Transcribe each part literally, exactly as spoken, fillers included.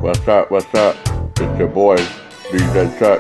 What's up, what's up? It's your boy, D J Chuck.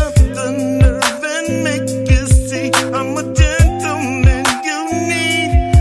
Need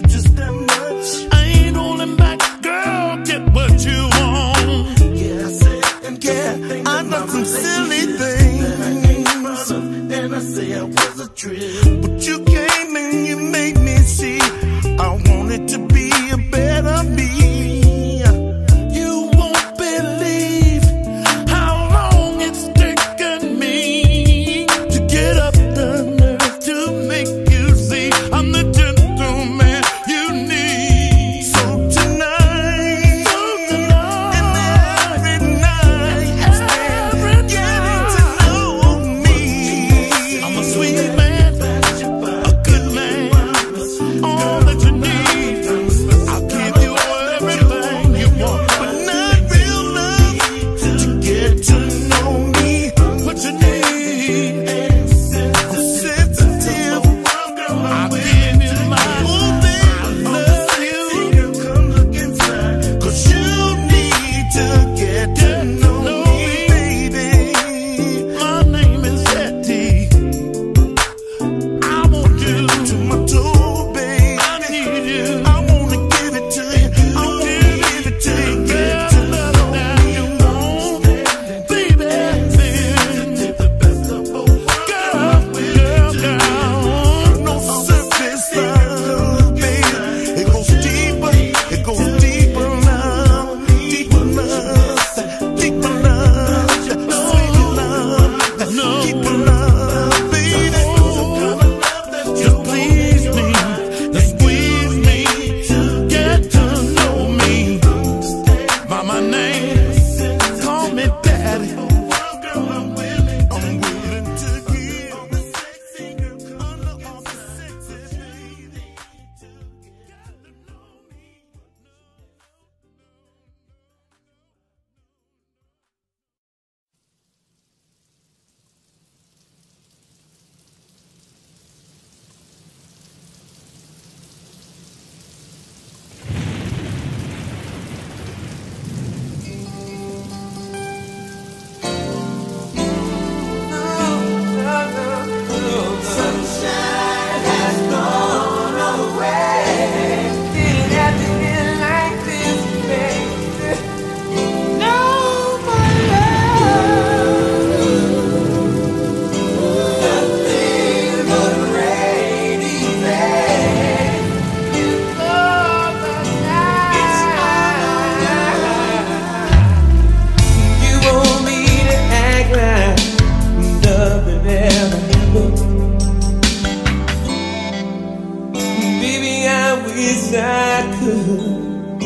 just that much. I ain't holding back, girl, get what you want. Yeah, I said, and yeah, I done some silly things, and I say I was a trip, but you came and you made me see I wanted to be a better me. You won't believe how long it's taken me to get up the nerve to make you see I'm the gentleman you need. So tonight, so tonight and every night, every night, getting to know me. I'm a sweet man, a good man, all that you need. I'll give you everything you want, but not real love to get to know me. What you need, I'm sensitive. I'll give you my whole thing. Love you, come look inside, 'cause you need to get to know me, baby. My name is Hetty. I want you to my toe, babe. I need you. I wanna give it to you. I wanna give it to you. Get to know me. You want, baby. The best of both worlds. Girl, girl, girl. No surface love, baby. It goes deeper. It goes deeper now. Deeper love. Deeper love. Sweet love. Deeper love, baby. Just please me, just squeeze me, get to know me. By my name, call me daddy. I'm willing to give the sexy girl color of the sexy baby. Sunshine has gone away. Didn't have to get like this, baby. No more love. Nothing but a rainy day. It's over now. You want me to act like nothing ever happened. Baby, I wish I could,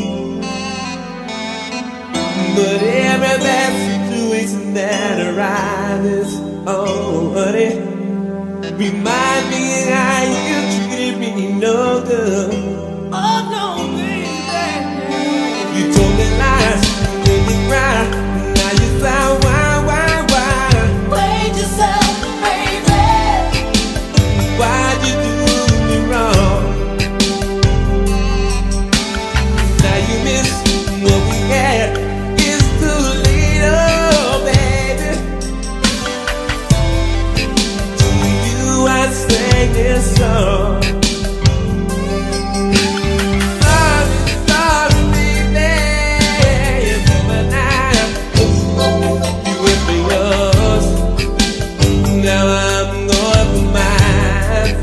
but every bad situation that arises, oh honey, remind me how you treated me no good. Oh no, baby, you told me lies, made me cry. Now you sound why, why, why? Played yourself, baby. Why'd you do me wrong? Now you miss what we had. It's too late, oh baby. To you I sang this song. Sorry, sorry, baby. It's over now. You went for yours. Now I'm going for mine.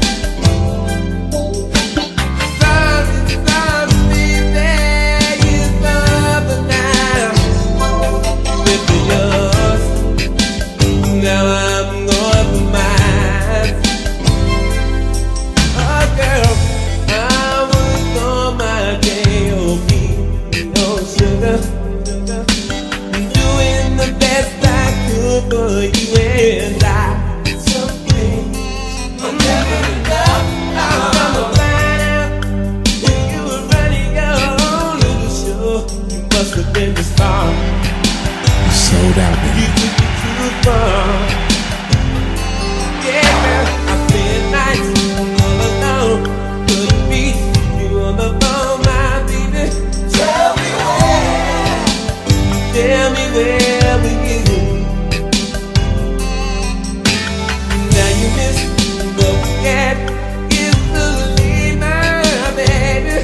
Sorry, sorry, baby. It's over now. You went for yours. Now I'm going for mine. Oh girl, I was on my day, oh me, oh sugar, doing the best I could for you and I. Some things are never enough. I'm gonna find out when you were running your own little show. You must have been the star. You sold out, You baby. took it too far. Yeah, girl, I spent nights all alone. Couldn't reach you on the phone, my baby. Tell me where, tell me where we get. Now you miss what we had. It's too late, my baby.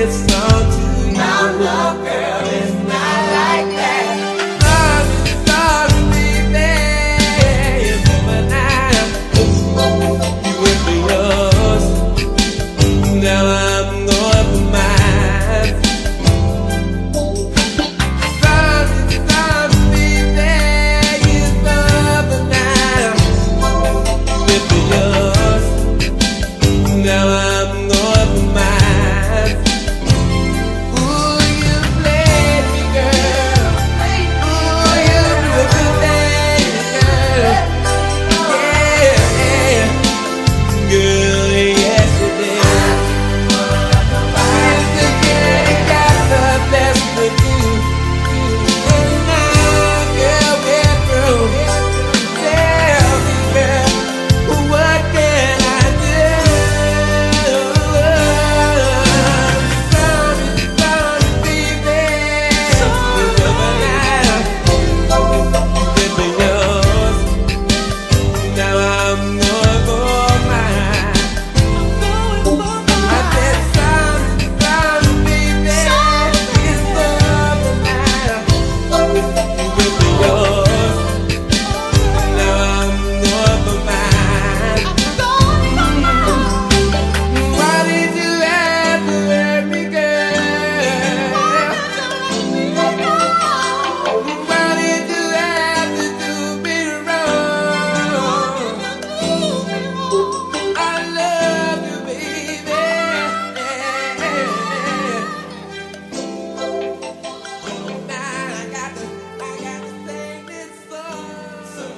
this song to you. No, no, girl, it's not like that. Sorry, sorry, baby, it's over now. You will be yours. Now I'm going for mine. Sorry, sorry, baby, it's over now. You will be yours. Now I'm going for mine. Ooh, you played me, girl. Ooh, you do a good thing, girl. Yeah, girl, yes you did. Mister Kitty got the best of you. And now, girl, we're through. Tell me, girl, what can I do? Sorry, sorry, baby. It's over now. Give me yours. Now I'm going for mine. I said sorry, sorry, baby. It's over now. Give me yours. Now I'm going for mine. Why did you have to hurt me, girl? Why did you have to do me wrong? I love you, baby. Now I got to, I got to sing this song.